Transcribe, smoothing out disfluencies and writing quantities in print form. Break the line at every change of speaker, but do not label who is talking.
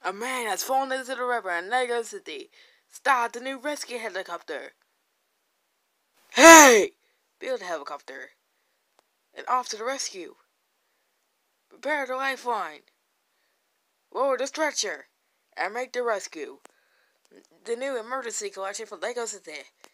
A man has fallen into the river in Lego City. Start the new rescue helicopter. Hey! Build the helicopter. And off to the rescue. Prepare the lifeline. Lower the stretcher. And make the rescue. The new emergency collection for Lego City.